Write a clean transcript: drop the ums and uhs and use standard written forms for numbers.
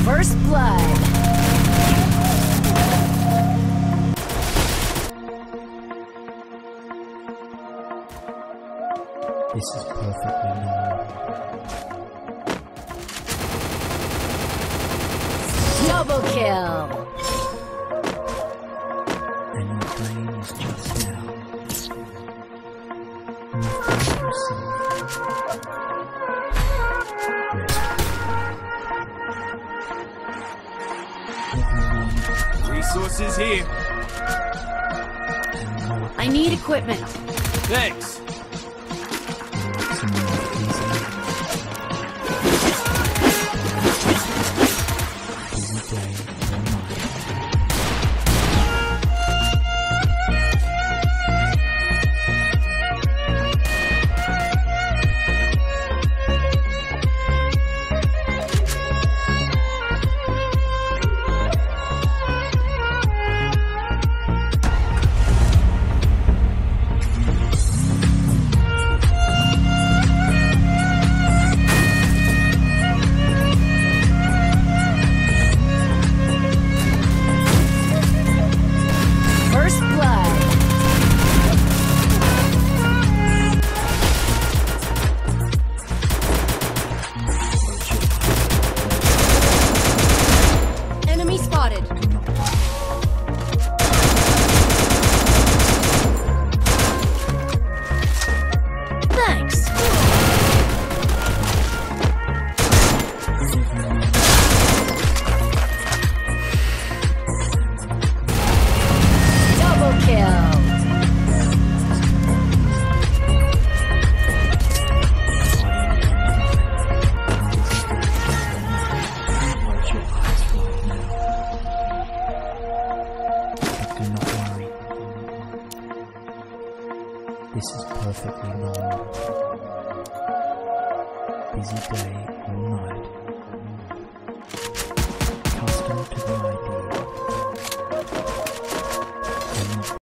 First blood. This is perfectly normal. Double kill. And your brain is just now. You find yourself Resources here. I need equipment. Thanks. First blood. Enemy spotted. Thanks. Double kill. Do not worry. This is perfectly normal. Busy day.